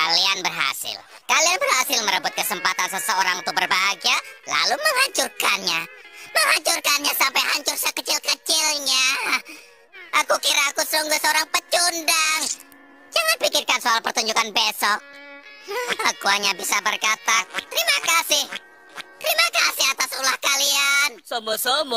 Kalian berhasil. Kalian berhasil merebut kesempatan seseorang untuk berbahagia, lalu menghancurkannya. Menghancurkannya sampai hancur sekecil-kecilnya. Aku kira aku sungguh seorang pecundang. Jangan pikirkan soal pertunjukan besok. Aku hanya bisa berkata, terima kasih. Terima kasih atas ulah kalian. Sama-sama.